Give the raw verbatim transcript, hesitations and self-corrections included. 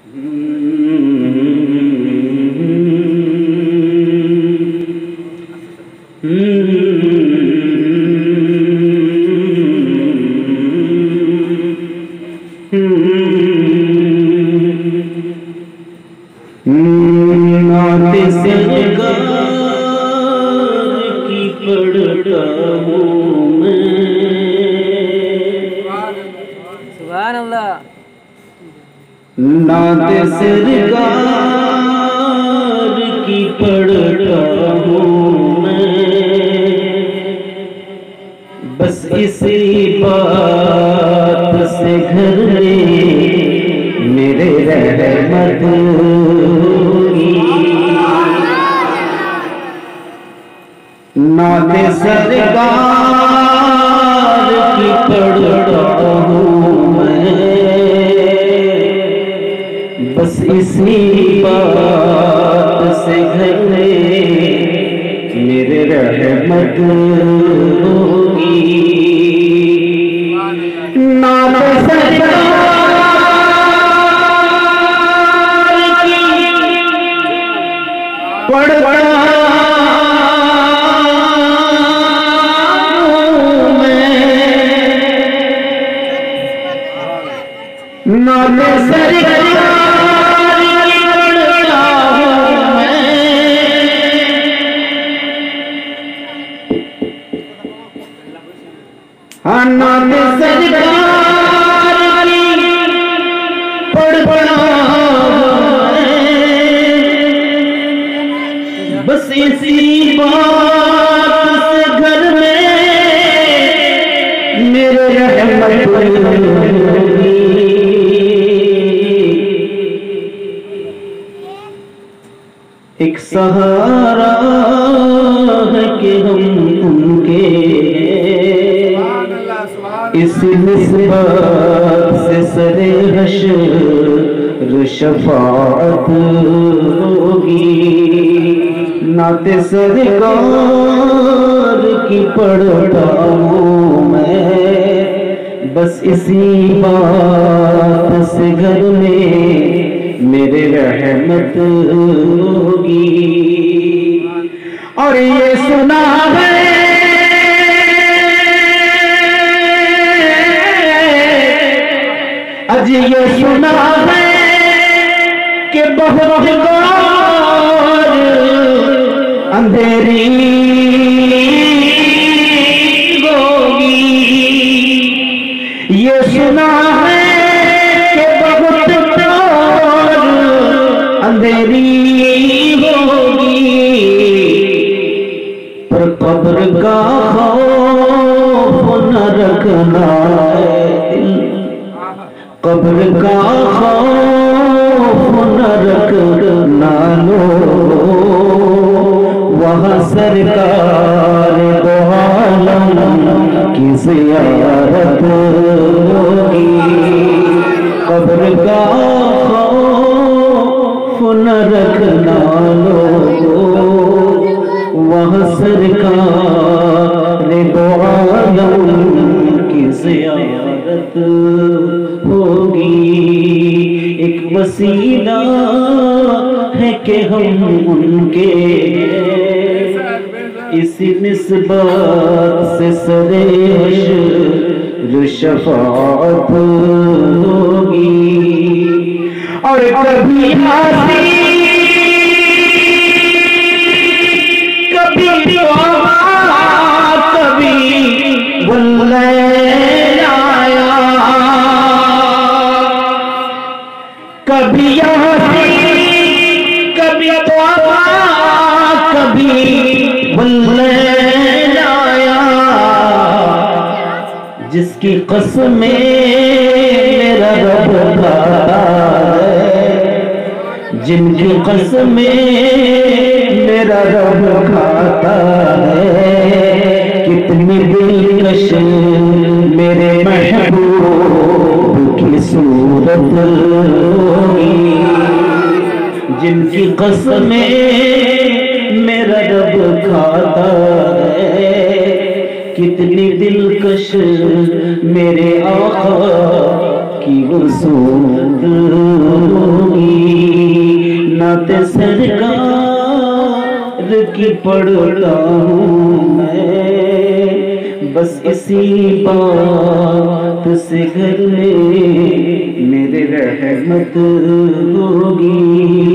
नाते सरकार की पढ़ता हूँ मैं, बस इसी बात से घर में मेरे रहमत होगी। नाते सरकार की पढ़ता हूँ बस इसी बात से घर में मेरे रहमत होगी। नाम सरकार की पढ़ता हूँ मैं, नाम सरकार नाम सरकार की पढ़ता बस इसी बात से घर में मेरे रहमत होगी। एक सहारा है कि हम उनके इस निस्बत से सरे हश्र शफाअत होगी। नाते सरकार की पढ़ता हूँ मैं, बस इसी बात से घर में मेरे रहमत होगी। और ये सुना है अज ये सुना है कि बहुत गौर अंधेरी होगी। ये सुना है कि बहुत गौर अंधेरी होगी, पर कब्र का खौफ न रखना है दिल, कब्र का खौफ न रखना लो, वहाँ सरकार दो आलम की ज़ियारत होगी। कब्र का खौफ न रखना लो, वहाँ सरकार दो आलम की ज़ियारत होगी। एक वसीला है कि हम उनके इसी निस्बत से सरे हश्र शफाअत होगी। और कभी हंसी कभी कभी बुल्ले कभी हंसी कभी तौबा कभी बुल्ले आया, जिसकी कसमें मेरा रब खाता है, जिनकी कसमें मेरा रब खाता है। कितनी दिलकश मेरे महबूब की सूरत होगी, जिनकी कसमें मेरा रब खाता है। कितनी दिलकश मेरे आका की वो सूरत होगी। सरकार की पढ़ता हूँ मैं, बस इसी बात से घर में मेरे रहमत होगी।